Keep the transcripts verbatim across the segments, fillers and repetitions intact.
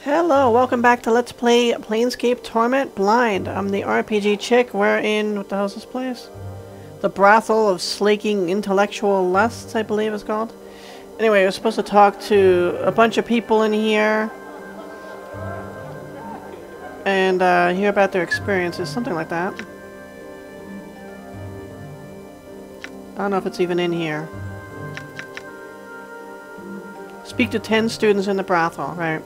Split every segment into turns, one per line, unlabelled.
Hello, welcome back to Let's Play Planescape Torment Blind. I'm the R P G chick. We're in, what the hell is this place? The Brothel of Slaking Intellectual Lusts, I believe it's called. Anyway, we're supposed to talk to a bunch of people in here. And uh, hear about their experiences, something like that. I don't know if it's even in here. Speak to ten students in the brothel, right?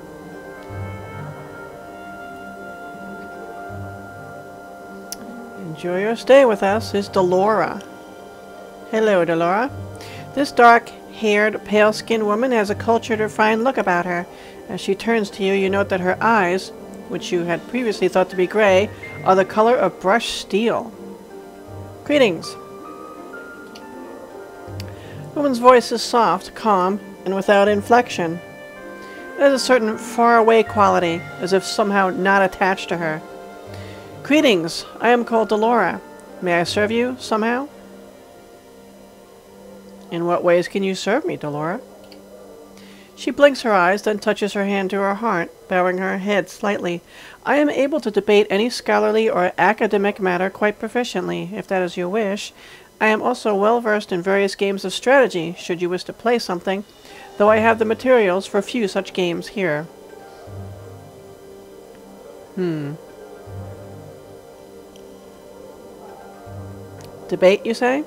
Enjoy your stay with us is Dolora. Hello, Dolora. This dark-haired, pale-skinned woman has a cultured, refined look about her. As she turns to you, you note that her eyes, which you had previously thought to be gray, are the color of brushed steel. Greetings. The woman's voice is soft, calm, and without inflection. It has a certain far-away quality, as if somehow not attached to her. Greetings, I am called Dolora. May I serve you, somehow? In what ways can you serve me, Dolora? She blinks her eyes, then touches her hand to her heart, bowing her head slightly. I am able to debate any scholarly or academic matter quite proficiently, if that is your wish. I am also well versed in various games of strategy, should you wish to play something, though I have the materials for a few such games here. Hmm. Debate, you say?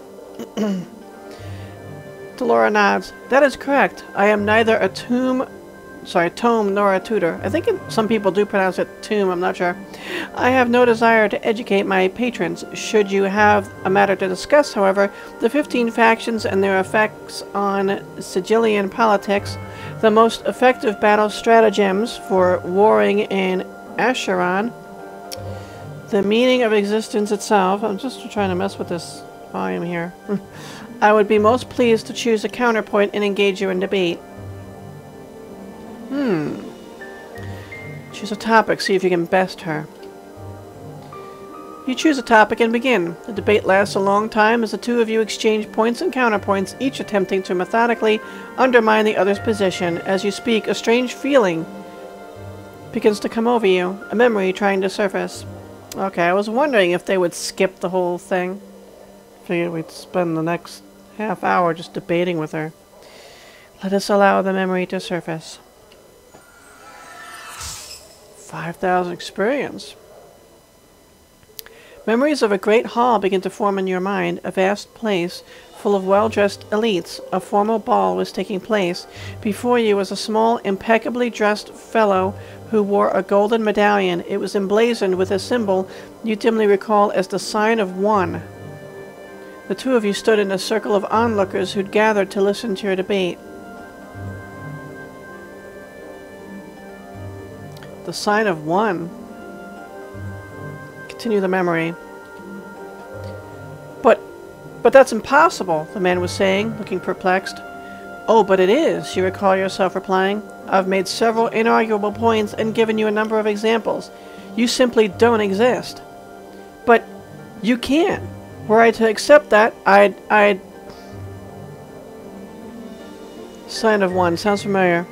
Dolora nods. That is correct. I am neither a tomb, sorry, tome nor a tutor. I think it, some people do pronounce it tomb, I'm not sure. I have no desire to educate my patrons. Should you have a matter to discuss, however, the fifteen factions and their effects on Sigillian politics, the most effective battle stratagems for warring in Acheron, the meaning of existence itself. I'm just trying to mess with this volume here. I would be most pleased to choose a counterpoint and engage you in debate. Hmm. Choose a topic, see if you can best her. You choose a topic and begin. The debate lasts a long time as the two of you exchange points and counterpoints, each attempting to methodically undermine the other's position. As you speak, a strange feeling begins to come over you, a memory trying to surface. Okay, I was wondering if they would skip the whole thing. Figured we'd spend the next half hour just debating with her. Let us allow the memory to surface. five thousand experience. Memories of a great hall begin to form in your mind, a vast place full of well-dressed elites. A formal ball was taking place. Before you was a small, impeccably dressed fellow who wore a golden medallion. It was emblazoned with a symbol you dimly recall as the sign of one. The two of you stood in a circle of onlookers who'd gathered to listen to your debate. The sign of one. Continue the memory. But, but that's impossible, the man was saying, looking perplexed. Oh, but it is, you recall yourself replying. I've made several inarguable points and given you a number of examples. You simply don't exist. But you can't. Were I to accept that, I'd... I'd... Sign of one. Sounds familiar.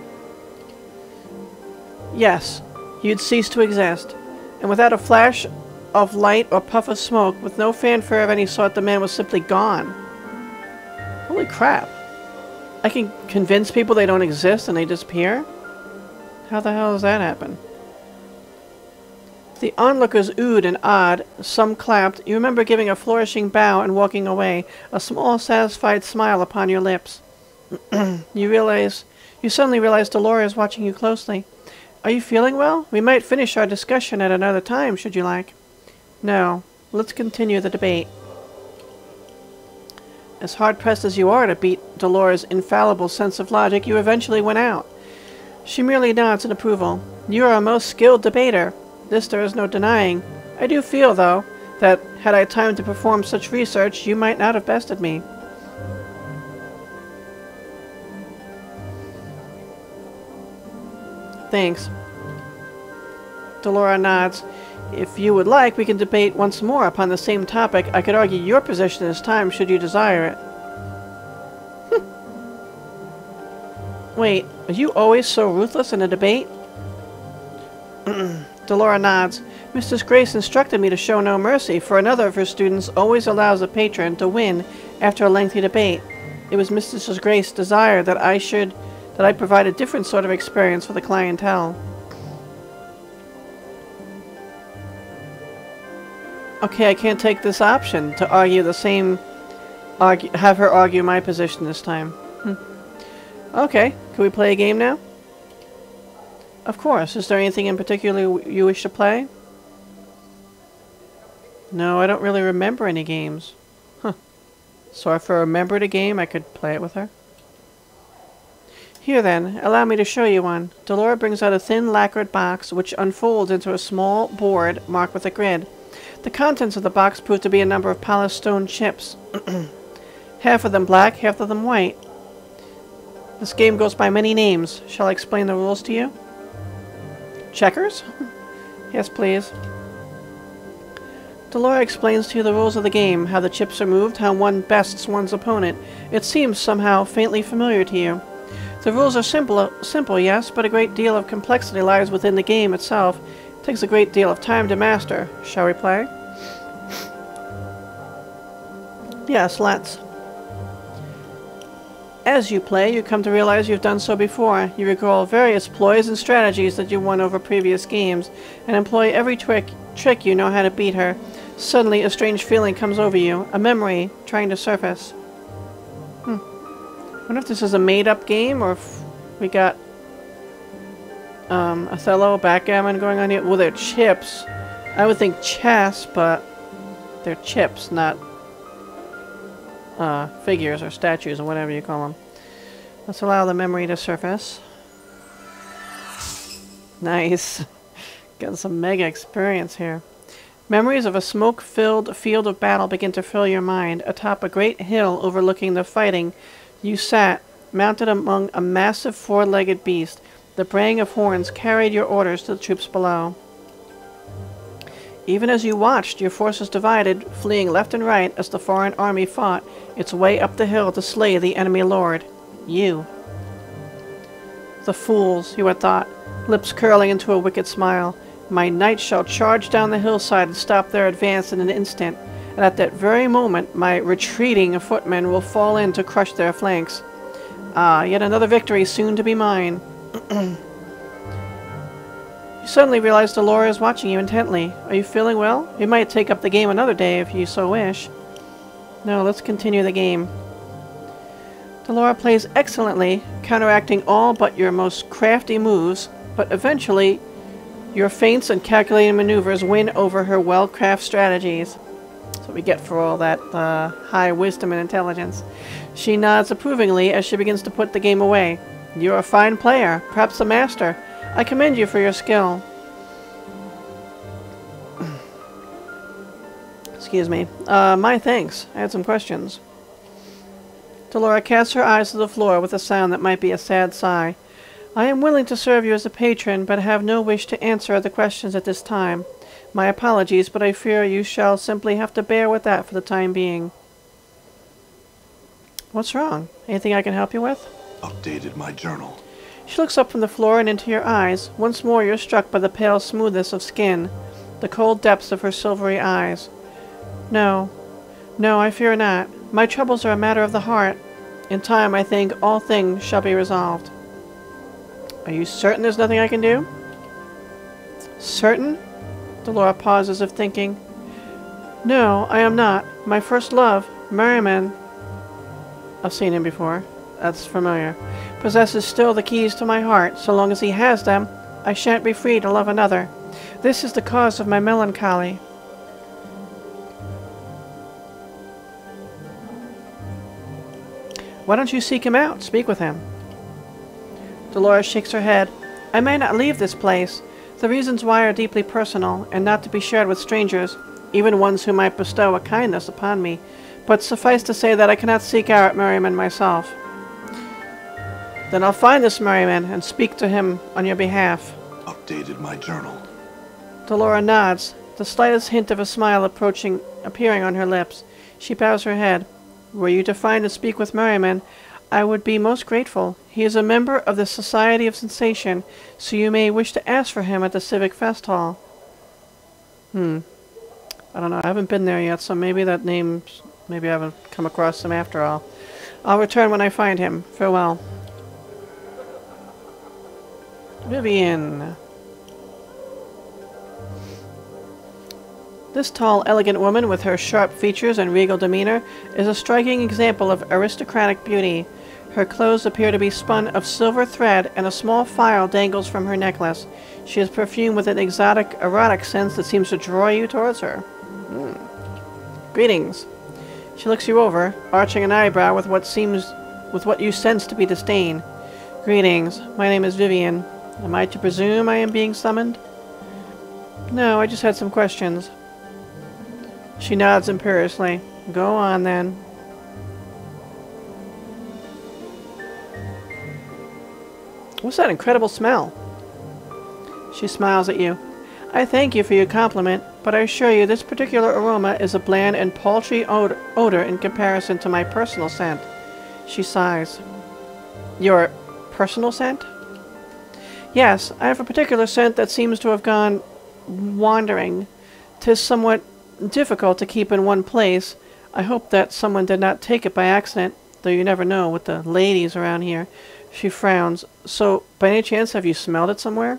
Yes. You'd cease to exist. And without a flash of light or puff of smoke, with no fanfare of any sort, the man was simply gone. Holy crap. I can convince people they don't exist and they disappear? How the hell does that happen? The onlookers oohed and awed. Some clapped. You remember giving a flourishing bow and walking away, a small, satisfied smile upon your lips. You realize... You suddenly realize Dolora is watching you closely. Are you feeling well? We might finish our discussion at another time, should you like. No. Let's continue the debate. As hard-pressed as you are to beat Dolora's infallible sense of logic, you eventually went out. She merely nods in approval. You are a most skilled debater. This there is no denying. I do feel, though, that had I time to perform such research, you might not have bested me. Thanks. Dolora nods. If you would like, we can debate once more upon the same topic. I could argue your position this time, should you desire it. Wait, are you always so ruthless in a debate? Dolora nods. Mistress Grace instructed me to show no mercy, for another of her students always allows a patron to win after a lengthy debate. It was Mistress Grace's desire that I should, that I provide a different sort of experience for the clientele. Okay, I can't take this option to argue the same, argue, have her argue my position this time. Hm. Okay, can we play a game now? Of course. Is there anything in particular you wish to play? No, I don't really remember any games. Huh. So if I remembered a game, I could play it with her. Here then, allow me to show you one. Dolora brings out a thin lacquered box which unfolds into a small board marked with a grid. The contents of the box prove to be a number of polished stone chips. Half of them black, half of them white. This game goes by many names. Shall I explain the rules to you? Checkers? Yes, please. Dolora explains to you the rules of the game, how the chips are moved, how one bests one's opponent. It seems somehow faintly familiar to you. The rules are simple, simple, yes, but a great deal of complexity lies within the game itself. It takes a great deal of time to master. Shall we play? Yes, let's. As you play, you come to realize you've done so before. You recall various ploys and strategies that you won over previous games, and employ every trick, trick you know how to beat her. Suddenly, a strange feeling comes over you, a memory trying to surface. Hmm. I wonder if this is a made-up game, or if we got um, Othello, backgammon going on here. Well, they're chips. I would think chess, but they're chips, not uh, figures or statues or whatever you call them. Let's allow the memory to surface. Nice. Getting some mega experience here. Memories of a smoke-filled field of battle begin to fill your mind. Atop a great hill overlooking the fighting, you sat, mounted among a massive four-legged beast. The braying of horns carried your orders to the troops below. Even as you watched, your forces divided, fleeing left and right as the foreign army fought its way up the hill to slay the enemy lord. You. The fools, you had thought, lips curling into a wicked smile. My knights shall charge down the hillside and stop their advance in an instant, and at that very moment my retreating footmen will fall in to crush their flanks. Ah, yet another victory soon to be mine. You suddenly realize Dolora is watching you intently. Are you feeling well? You might take up the game another day if you so wish. No, let's continue the game. Dolora plays excellently, counteracting all but your most crafty moves, but eventually your feints and calculated maneuvers win over her well-crafted strategies. That's what we get for all that uh, high wisdom and intelligence. She nods approvingly as she begins to put the game away. You're a fine player, perhaps a master. I commend you for your skill. Excuse me. Uh, my thanks. I had some questions. Dolora casts her eyes to the floor with a sound that might be a sad sigh. I am willing to serve you as a patron, but have no wish to answer the questions at this time. My apologies, but I fear you shall simply have to bear with that for the time being. What's wrong? Anything I can help you with?
Updated my journal.
She looks up from the floor and into your eyes. Once more you're struck by the pale smoothness of skin, the cold depths of her silvery eyes. No. No, I fear not. My troubles are a matter of the heart. In time, I think, all things shall be resolved. Are you certain there's nothing I can do? Certain? Dolora paused as if thinking. No, I am not. My first love, Merriman. I've seen him before. That's familiar. Possesses still the keys to my heart. So long as he has them, I shan't be free to love another. This is the cause of my melancholy. Why don't you seek him out? Speak with him. Dolora shakes her head. I may not leave this place. The reasons why are deeply personal, and not to be shared with strangers, even ones who might bestow a kindness upon me. But suffice to say that I cannot seek out Merriman myself. Then I'll find this Merriman and speak to him on your behalf.
Updated my journal.
Dolora nods, the slightest hint of a smile approaching, appearing on her lips. She bows her head. Were you to find and speak with Merriman, I would be most grateful. He is a member of the Society of Sensation, so you may wish to ask for him at the Civic Fest Hall. Hmm. I don't know. I haven't been there yet, so maybe that name... Maybe I haven't come across him after all. I'll return when I find him. Farewell. Vivian. This tall, elegant woman with her sharp features and regal demeanor is a striking example of aristocratic beauty. Her clothes appear to be spun of silver thread, and a small phial dangles from her necklace. She is perfumed with an exotic, erotic sense that seems to draw you towards her. Mm. Greetings. She looks you over, arching an eyebrow with what seems, with what you sense to be disdain. Greetings. My name is Vivian. Am I to presume I am being summoned? No, I just had some questions. She nods imperiously. Go on, then. What's that incredible smell? She smiles at you. I thank you for your compliment, but I assure you this particular aroma is a bland and paltry od odor in comparison to my personal scent. She sighs. Your personal scent? Yes, I have a particular scent that seems to have gone wandering. 'Tis somewhat difficult to keep in one place. I hope that someone did not take it by accident, though you never know with the ladies around here. She frowns. So, by any chance, have you smelled it somewhere?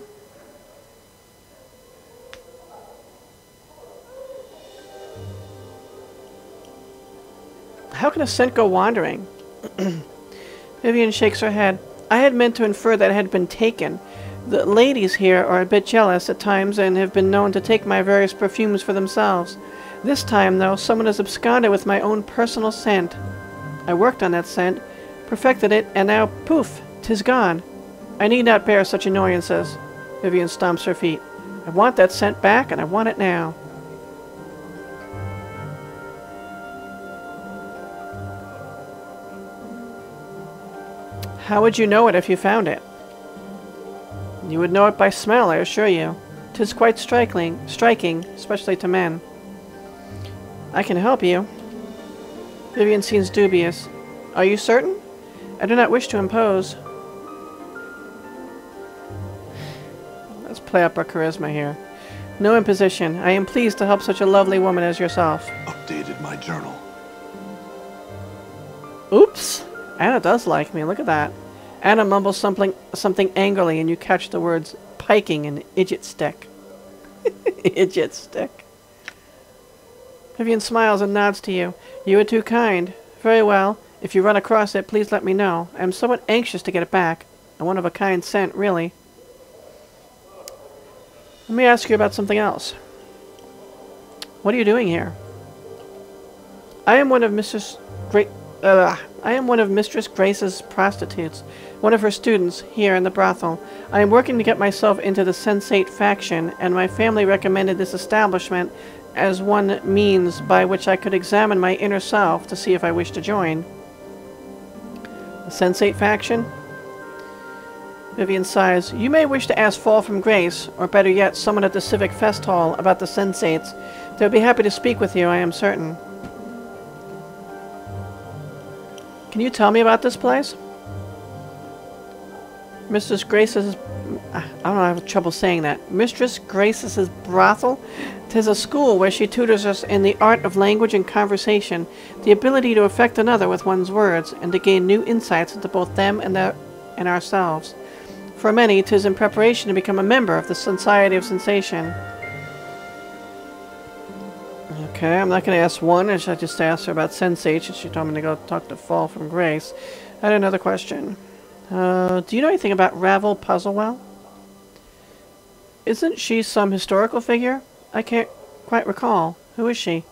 How can a scent go wandering? Vivian shakes her head. I had meant to infer that it had been taken. The ladies here are a bit jealous at times and have been known to take my various perfumes for themselves. This time, though, someone has absconded with my own personal scent. I worked on that scent, perfected it, and now, poof, 'tis gone. I need not bear such annoyances. Vivian stomps her feet. I want that scent back, and I want it now. How would you know it if you found it? You would know it by smell, I assure you. 'Tis quite striking, striking, especially to men. I can help you. Vivian seems dubious. Are you certain? I do not wish to impose. Let's play up our charisma here. No imposition. I am pleased to help such a lovely woman as yourself.
Updated my journal.
Oops! Anna does like me. Look at that. Anna mumbles something, something angrily, and you catch the words piking and idjit stick. Idjit stick. Vivian smiles and nods to you. You are too kind. Very well. If you run across it, please let me know. I am somewhat anxious to get it back. A one-of-a-kind scent, really. Let me ask you about something else. What are you doing here? I am one of Mistress Great... Uh, I am one of Mistress Grace's prostitutes, one of her students here in the brothel. I am working to get myself into the Sensate faction, and my family recommended this establishment as one means by which I could examine my inner self to see if I wish to join. The Sensate faction? Vivian sighs. You may wish to ask Fall from Grace, or better yet, someone at the Civic Fest Hall about the Sensates. They would be happy to speak with you, I am certain. Can you tell me about this place? Mistress Grace's... I don't know, I have trouble saying that. Mistress Grace's brothel? 'Tis a school where she tutors us in the art of language and conversation, the ability to affect another with one's words, and to gain new insights into both them and, their, and ourselves. For many, 'tis in preparation to become a member of the Society of Sensation. Okay, I'm not going to ask one. I should just ask her about Sensate. She told me to go talk to Fall from Grace. I had another question. Uh, do you know anything about Ravel Puzzlewell? Isn't she some historical figure? I can't quite recall. Who is she?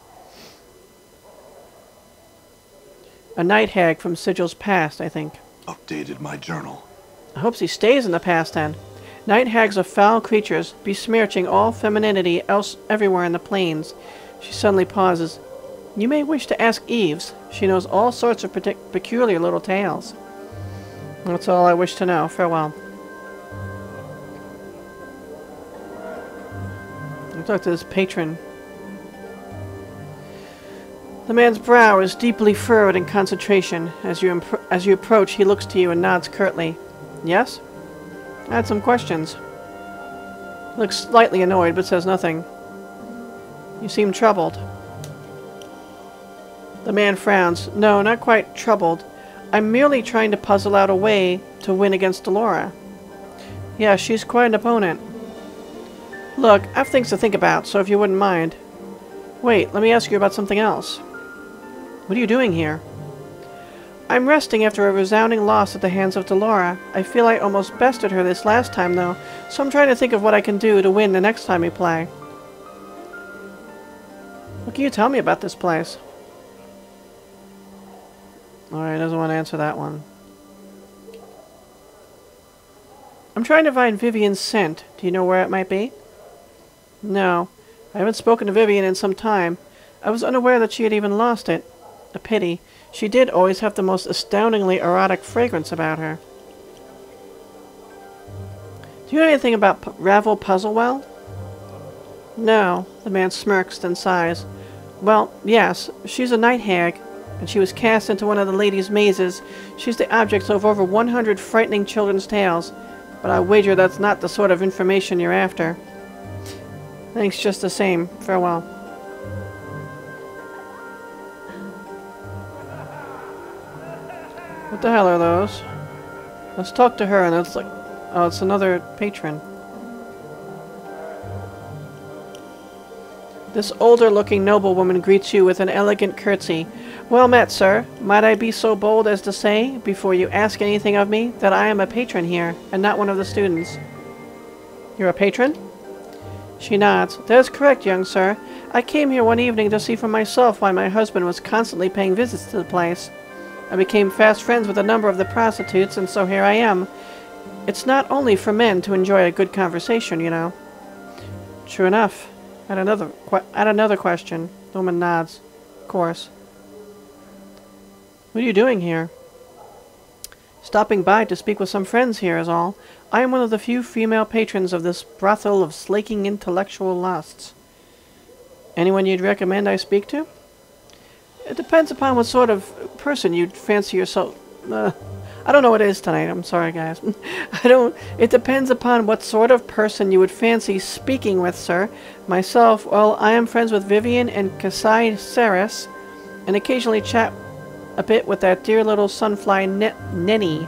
A night hag from Sigil's past, I think.
Updated my journal.
I hope she stays in the past, then. Night hags are foul creatures, besmirching all femininity else everywhere in the plains. She suddenly pauses. You may wish to ask Yves. She knows all sorts of peculiar little tales. That's all I wish to know. Farewell. I'll talk to this patron. The man's brow is deeply furrowed in concentration as you As you approach, he looks to you and nods curtly. Yes? I had some questions. He looks slightly annoyed, but says nothing. You seem troubled. The man frowns. No, not quite troubled. I'm merely trying to puzzle out a way to win against Dolora. Yeah, she's quite an opponent. Look, I have things to think about, so if you wouldn't mind. Wait, let me ask you about something else. What are you doing here? I'm resting after a resounding loss at the hands of Dolora. I feel I almost bested her this last time, though, so I'm trying to think of what I can do to win the next time we play. What can you tell me about this place? Alright, doesn't want to answer that one. I'm trying to find Vivian's scent. Do you know where it might be? No. I haven't spoken to Vivian in some time. I was unaware that she had even lost it. A pity. She did always have the most astoundingly erotic fragrance about her. Do you know anything about P Ravel Puzzlewell? No. The man smirks, then sighs. Well, yes. She's a night hag, and she was cast into one of the ladies' mazes. She's the object of over one hundred frightening children's tales, but I wager that's not the sort of information you're after. Thanks just the same. Farewell. What the hell are those? Let's talk to her, and it's like... Oh, it's another patron. This older-looking noblewoman greets you with an elegant curtsy. Well met, sir. Might I be so bold as to say, before you ask anything of me, that I am a patron here, and not one of the students. You're a patron? She nods. That is correct, young sir. I came here one evening to see for myself why my husband was constantly paying visits to the place. I became fast friends with a number of the prostitutes, and so here I am. It's not only for men to enjoy a good conversation, you know. True enough. I had another, qu I had another question. The woman nods. Of course. What are you doing here? Stopping by to speak with some friends here is all. I am one of the few female patrons of this brothel of slaking intellectual lusts. Anyone you'd recommend I speak to? It depends upon what sort of person you'd fancy yourself... Uh, I don't know what it is tonight. I'm sorry, guys. I don't... It depends upon what sort of person you would fancy speaking with, sir. Myself, well, I am friends with Vivian and Kasai Saris, and occasionally chat a bit with that dear little sunfly ne Nenny.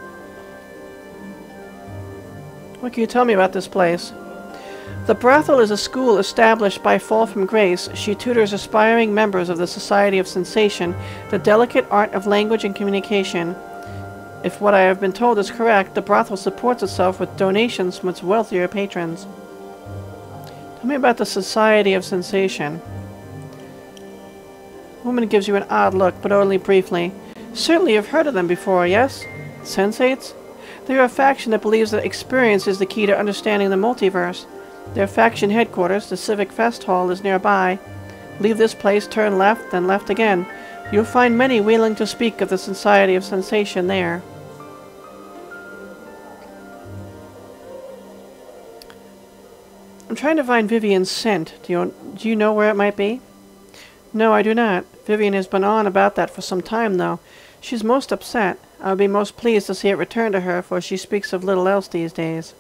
What can you tell me about this place? The brothel is a school established by Fall from Grace. She tutors aspiring members of the Society of Sensation, the delicate art of language and communication. If what I have been told is correct, the brothel supports itself with donations from its wealthier patrons. Tell me about the Society of Sensation. The woman gives you an odd look, but only briefly. Certainly you've heard of them before, yes? Sensates? They're a faction that believes that experience is the key to understanding the multiverse. Their faction headquarters, the Civic Fest Hall, is nearby. Leave this place, turn left, then left again. You'll find many willing to speak of the Society of Sensation there. I'm trying to find Vivian's scent. Do you, do you know where it might be? No, I do not. Vivian has been on about that for some time, though. She's most upset. I would be most pleased to see it return to her, for she speaks of little else these days.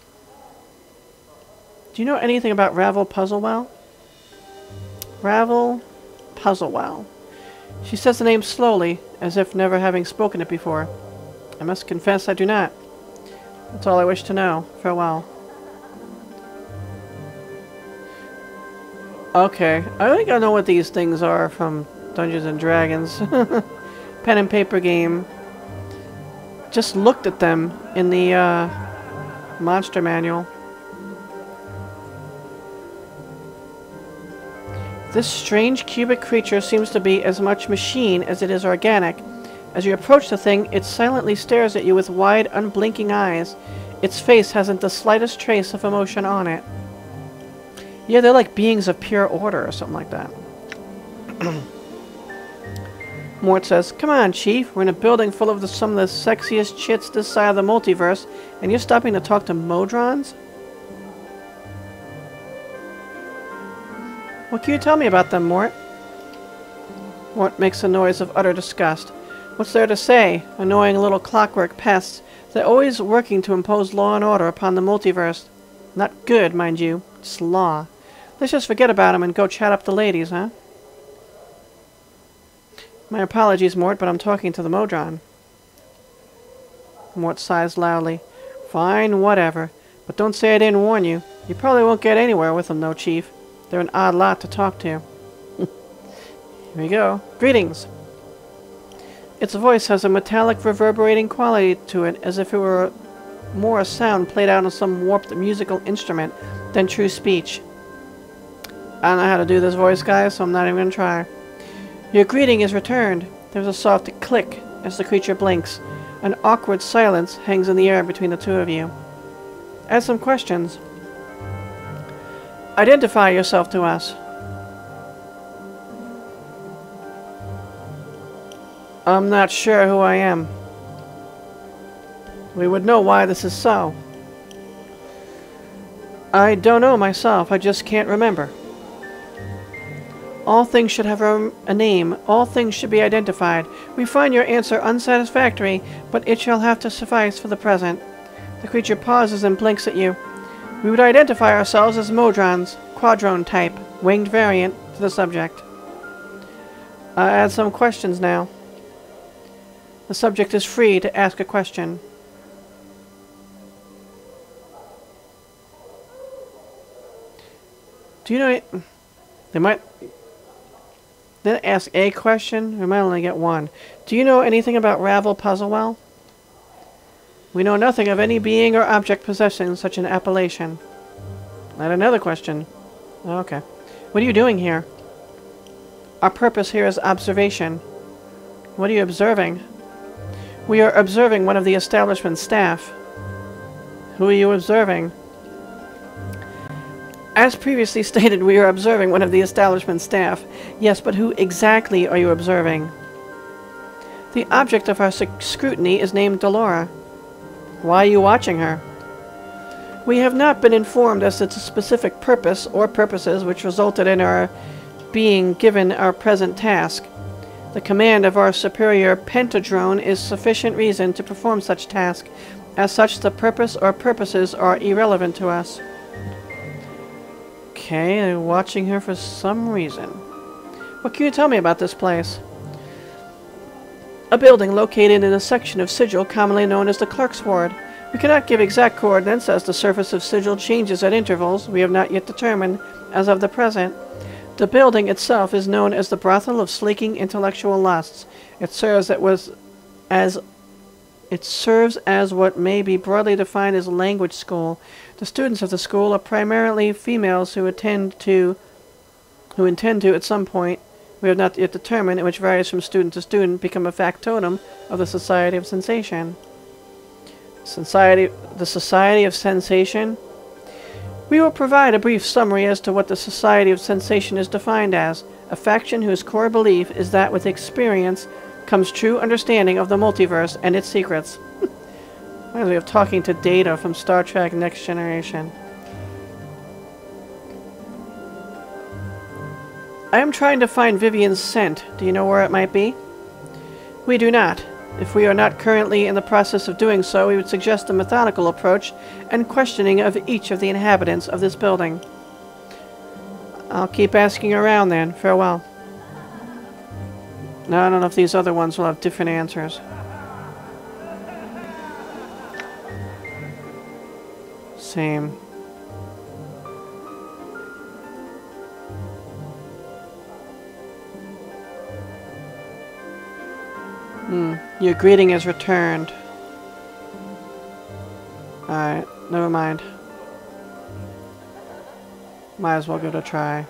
Do you know anything about Ravel Puzzlewell? Ravel Puzzlewell. She says the name slowly, as if never having spoken it before. I must confess I do not. That's all I wish to know. Farewell. Okay, I think I know what these things are from Dungeons and Dragons. Pen and paper game. Just looked at them in the uh, monster manual. This strange cubic creature seems to be as much machine as it is organic. As you approach the thing, it silently stares at you with wide, unblinking eyes. Its face hasn't the slightest trace of emotion on it. Yeah, they're like beings of pure order or something like that. Mort says, come on, Chief. We're in a building full of the, some of the sexiest chits this side of the multiverse, and you're stopping to talk to Modrons? What can you tell me about them, Mort? Mort makes a noise of utter disgust. What's there to say? Annoying little clockwork pests. They're always working to impose law and order upon the multiverse. Not good, mind you. It's law. Let's just forget about them and go chat up the ladies, huh? My apologies, Mort, but I'm talking to the Modron. Mort sighs loudly. Fine, whatever. But don't say I didn't warn you. You probably won't get anywhere with them, though, Chief. They're an odd lot to talk to. Here we go. Greetings. Its voice has a metallic reverberating quality to it, as if it were more a sound played out on some warped musical instrument than true speech. I don't know how to do this voice, guys, so I'm not even going to try. Your greeting is returned. There's a soft click as the creature blinks. An awkward silence hangs in the air between the two of you. I have some questions. Identify yourself to us. I'm not sure who I am. We would know why this is so. I don't know myself. I just can't remember. All things should have a, a name. All things should be identified. We find your answer unsatisfactory, but it shall have to suffice for the present. The creature pauses and blinks at you. We would identify ourselves as Modrons, quadrone type, winged variant to the subject. I add some questions now. The subject is free to ask a question. Do you know... They might... Then ask a question? We might only get one. Do you know anything about Ravel Puzzlewell? We know nothing of any being or object possessing such an appellation. Add another question. Okay. What are you doing here? Our purpose here is observation. What are you observing? We are observing one of the establishment staff. Who are you observing? As previously stated, we are observing one of the establishment staff. Yes, but who exactly are you observing? The object of our scrutiny is named Dolora. Why are you watching her? We have not been informed as to the specific purpose or purposes which resulted in our being given our present task. The command of our superior pentadrone is sufficient reason to perform such task. As such, the purpose or purposes are irrelevant to us. Okay, they're watching her for some reason. What can you tell me about this place? A building located in a section of Sigil commonly known as the Clerk's Ward. We cannot give exact coordinates as the surface of Sigil changes at intervals we have not yet determined as of the present. The building itself is known as the Brothel of Slaking Intellectual Lusts. It serves that was as it serves as what may be broadly defined as a language school. The students of the school are primarily females who attend to who intend to at some point, we have not yet determined, which varies from student to student, become a factotum of the Society of Sensation. Society the Society of Sensation? We will provide a brief summary as to what the Society of Sensation is defined as, a faction whose core belief is that with experience comes true understanding of the multiverse and its secrets. Reminds me of talking to Data from Star Trek Next Generation. I am trying to find Vivian's scent. Do you know where it might be? We do not. If we are not currently in the process of doing so, we would suggest a methodical approach and questioning of each of the inhabitants of this building. I'll keep asking around then. Farewell. Now, I don't know if these other ones will have different answers. Same. Hmm. Your greeting is returned. Alright, never mind. Might as well give it a try.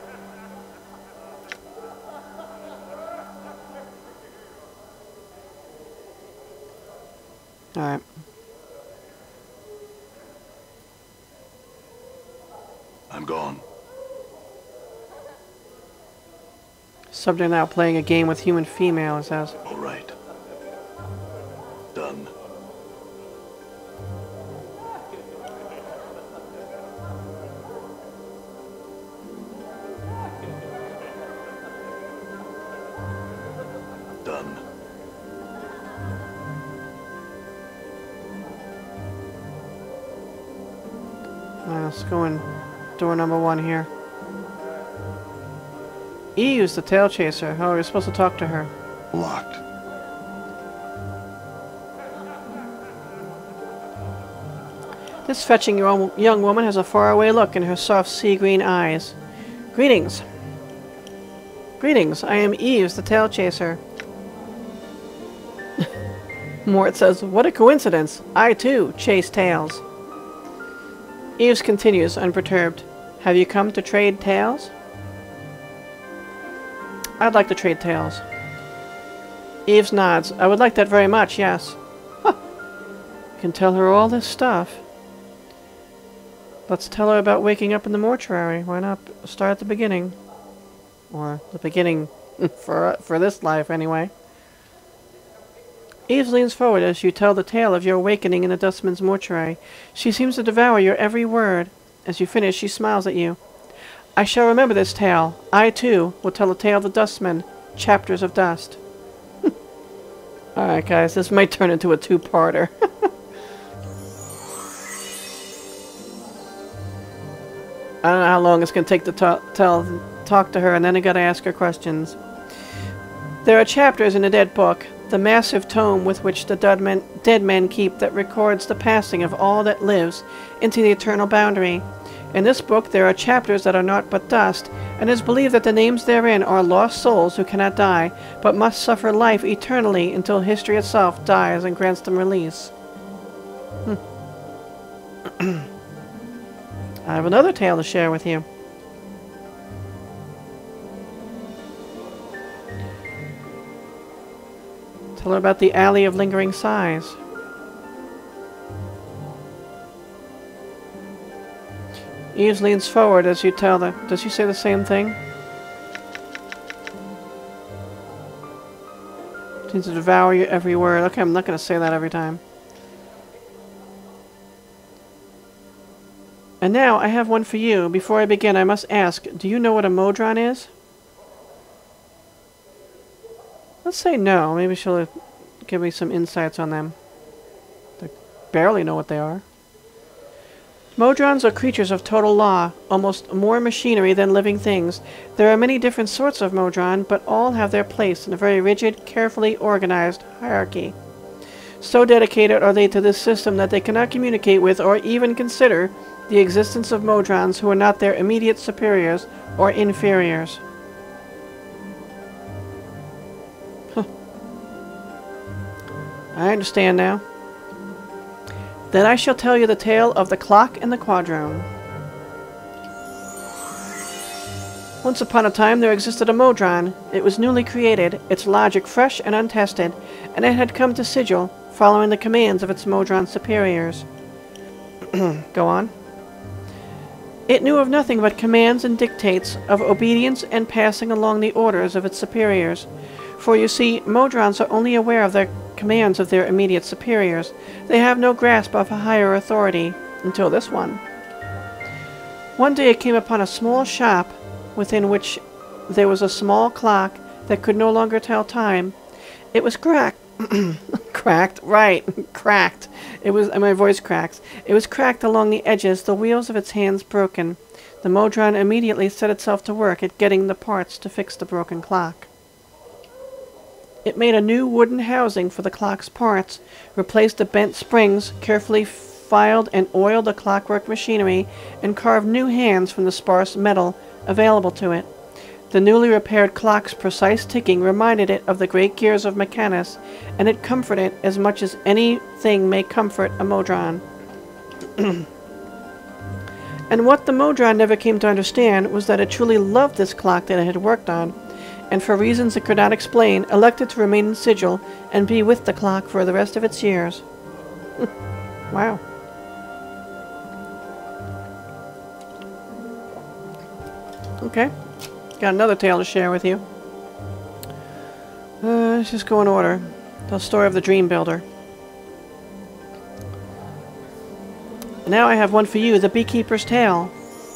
Alright.
I'm gone.
Subject now playing a game with human female, it says.
All right. Done. Done.
Uh, let's go in door number one here. Yves the Tale-Chaser. How are we supposed to talk to her?
Locked.
This fetching young woman has a faraway look in her soft sea-green eyes. Greetings. Greetings, I am Yves the Tale-Chaser. Mort says, what a coincidence. I, too, chase tales. Yves continues, unperturbed. Have you come to trade tales? I'd like to trade tales. Yves nods. I would like that very much, yes. Huh. You can tell her all this stuff. Let's tell her about waking up in the mortuary. Why not start at the beginning? Or the beginning for for this life, anyway. Yves leans forward as you tell the tale of your awakening in the Dustman's mortuary. She seems to devour your every word. As you finish, she smiles at you. I shall remember this tale. I, too, will tell the tale of the Dustman, Chapters of Dust. Alright, guys, this might turn into a two-parter. I don't know how long it's going to take to talk, tell, talk to her, and then I got to ask her questions. There are chapters in the Dead Book, the massive tome with which the dead men, dead men keep that records the passing of all that lives into the eternal boundary. In this book there are chapters that are naught but dust, and it is believed that the names therein are lost souls who cannot die, but must suffer life eternally until history itself dies and grants them release. Hmm. I have another tale to share with you. Tell her about the Alley of Lingering Sighs. Yves leans forward as you tell her. Does she say the same thing? Seems to devour your every word. Okay, I'm not going to say that every time. And now, I have one for you. Before I begin, I must ask, do you know what a Modron is? Let's say no. Maybe she'll give me some insights on them. I barely know what they are. Modrons are creatures of total law, almost more machinery than living things. There are many different sorts of Modron, but all have their place in a very rigid, carefully organized hierarchy. So dedicated are they to this system that they cannot communicate with or even consider the existence of Modrons who are not their immediate superiors or inferiors. Huh. I understand now. Then I shall tell you the tale of the clock and the quadrone. Once upon a time there existed a Modron. It was newly created, its logic fresh and untested, and it had come to Sigil, following the commands of its Modron superiors. Go on. It knew of nothing but commands and dictates, of obedience and passing along the orders of its superiors. For you see, Modrons are only aware of their commands of their immediate superiors. They have no grasp of a higher authority, until this one. One day it came upon a small shop, within which there was a small clock that could no longer tell time. It was cracked. Cracked, right, cracked. It was, and my voice cracks. It was cracked along the edges, the wheels of its hands broken. The Modron immediately set itself to work at getting the parts to fix the broken clock. It made a new wooden housing for the clock's parts, replaced the bent springs, carefully filed and oiled the clockwork machinery, and carved new hands from the sparse metal available to it. The newly repaired clock's precise ticking reminded it of the great gears of Mechanus, and it comforted it as much as anything may comfort a Modron. And what the Modron never came to understand was that it truly loved this clock that it had worked on, and for reasons it could not explain, elected to remain in Sigil and be with the clock for the rest of its years. Wow. Okay. Got another tale to share with you. Uh, let's just go in order. The story of the Dream Builder. Now I have one for you, the Beekeeper's Tale.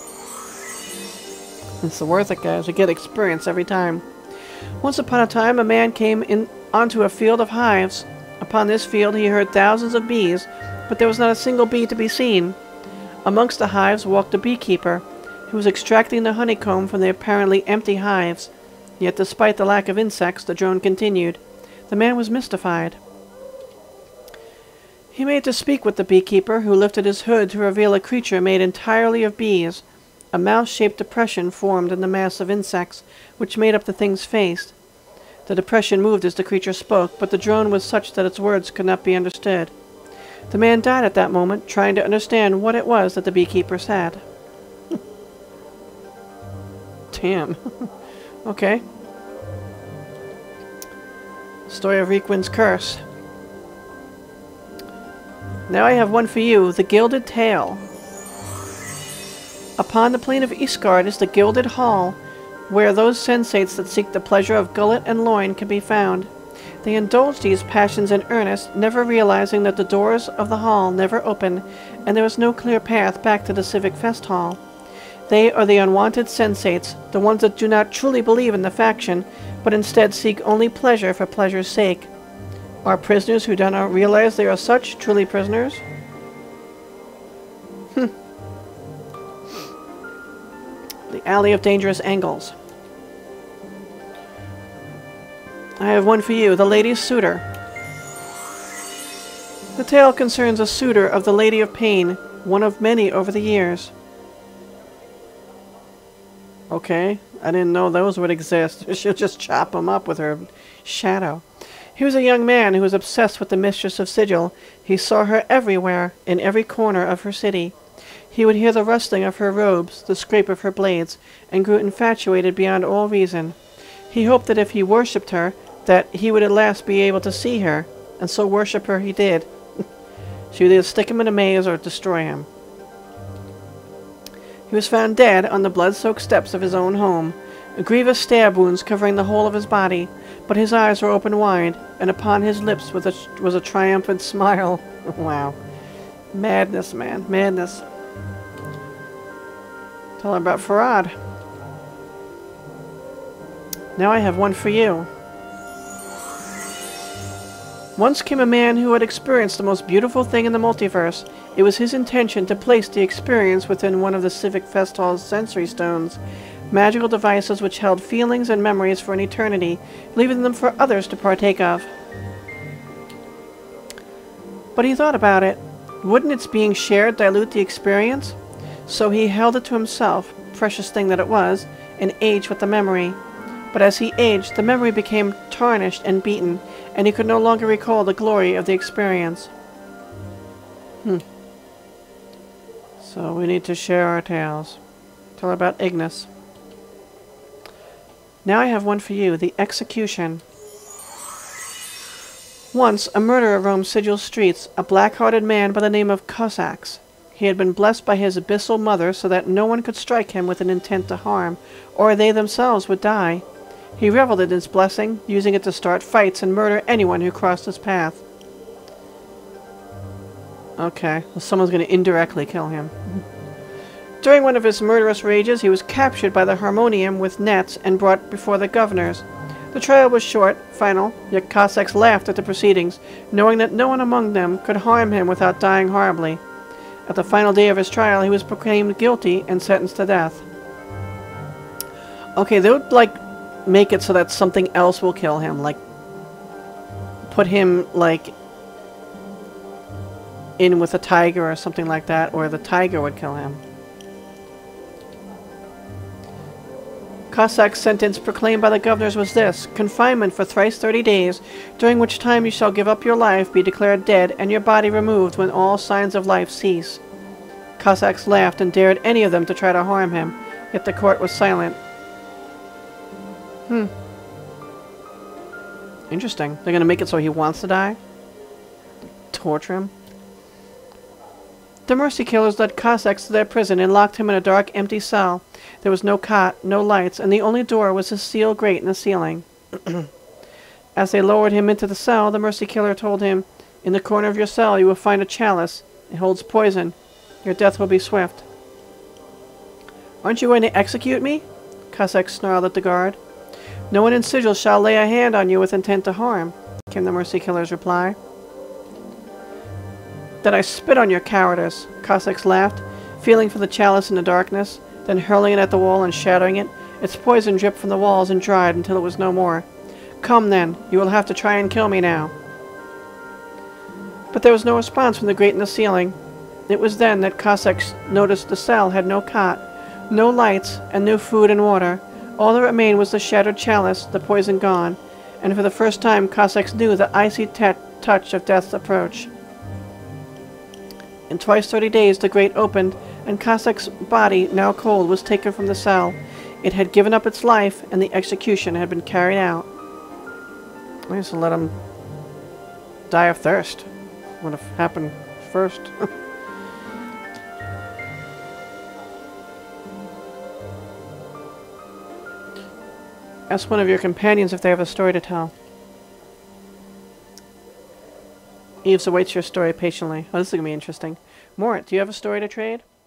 It's worth it, guys. You get experience every time. Once upon a time, a man came in onto a field of hives. Upon this field he heard thousands of bees, but there was not a single bee to be seen. Amongst the hives walked a beekeeper, who was extracting the honeycomb from the apparently empty hives. Yet despite the lack of insects, the drone continued. The man was mystified. He made to speak with the beekeeper, who lifted his hood to reveal a creature made entirely of bees. A mouse-shaped depression formed in the mass of insects, which made up the thing's face. The depression moved as the creature spoke, but the drone was such that its words could not be understood. The man died at that moment, trying to understand what it was that the beekeeper said. Damn. Okay. Story of Reekwind's Curse. Now I have one for you, the Gilded Tale. Upon the plain of Eastgard is the Gilded Hall, where those sensates that seek the pleasure of gullet and loin can be found. They indulge these passions in earnest, never realizing that the doors of the hall never open, and there is no clear path back to the Civic Fest Hall. They are the unwanted sensates, the ones that do not truly believe in the faction, but instead seek only pleasure for pleasure's sake. Are prisoners who do not realize they are such truly prisoners? Hmm. The Alley of Dangerous Angles. I have one for you, the Lady's Suitor. The tale concerns a suitor of the Lady of Pain, one of many over the years. Okay, I didn't know those would exist. She'll just chop them up with her shadow. He was a young man who was obsessed with the Mistress of Sigil. He saw her everywhere, in every corner of her city. He would hear the rustling of her robes, the scrape of her blades, and grew infatuated beyond all reason. He hoped that if he worshipped her, that he would at last be able to see her, and so worship her he did. She would either stick him in a maze or destroy him. He was found dead on the blood-soaked steps of his own home, grievous stab wounds covering the whole of his body, but his eyes were open wide, and upon his lips was a, was a triumphant smile. Wow. Madness, man. Madness. Tell her about Farad. Now I have one for you. Once came a man who had experienced the most beautiful thing in the multiverse. It was his intention to place the experience within one of the Civic Fest Hall's sensory stones, magical devices which held feelings and memories for an eternity, leaving them for others to partake of. But he thought about it. Wouldn't its being shared dilute the experience? So he held it to himself, precious thing that it was, and aged with the memory. But as he aged, the memory became tarnished and beaten, and he could no longer recall the glory of the experience. Hmm. So we need to share our tales. Tell her about Ignis. Now I have one for you, the Execution. Once, a murderer roamed Sigil's streets, a black-hearted man by the name of Cossacks. He had been blessed by his abyssal mother so that no one could strike him with an intent to harm, or they themselves would die. He reveled in his blessing, using it to start fights and murder anyone who crossed his path. Okay, well, someone's going to indirectly kill him. During one of his murderous rages, he was captured by the Harmonium with nets and brought before the governors. The trial was short, final, yet Cossacks laughed at the proceedings, knowing that no one among them could harm him without dying horribly. At the final day of his trial, he was proclaimed guilty and sentenced to death. Okay, they would, like, make it so that something else will kill him, like, put him, like, in with a tiger or something like that, or the tiger would kill him. Cossack's sentence proclaimed by the governors was this: confinement for thrice thirty days, during which time you shall give up your life, be declared dead, and your body removed when all signs of life cease. Cossacks laughed and dared any of them to try to harm him, yet the court was silent. Hmm. Interesting. They're going to make it so he wants to die? Torture him? The mercy killers led Cossacks to their prison and locked him in a dark, empty cell. There was no cot, no lights, and the only door was a steel grate in the ceiling. As they lowered him into the cell, the mercy killer told him, "In the corner of your cell you will find a chalice. It holds poison. Your death will be swift." "Aren't you going to execute me?" Cossack snarled at the guard. "No one in Sigil shall lay a hand on you with intent to harm," came the mercy killer's reply. "Then I spit on your cowardice," Cossacks laughed. feeling for the chalice in the darkness, then hurling it at the wall and shattering it. Its poison dripped from the walls and dried until it was no more. Come then, you will have to try and kill me now. But there was no response from the grate in the ceiling. It was then that Cossack noticed the cell had no cot, no lights, and no food and water. All that remained was the shattered chalice, the poison gone, and for the first time Cossacks knew the icy touch of death's approach. In twice thirty days the grate opened, and Cossack's body, now cold, was taken from the cell. It had given up its life, and the execution had been carried out. I used to let him die of thirst. Would have happened first. Ask one of your companions if they have a story to tell. Yves awaits your story patiently. Oh, this is going to be interesting. Mort, do you have a story to trade?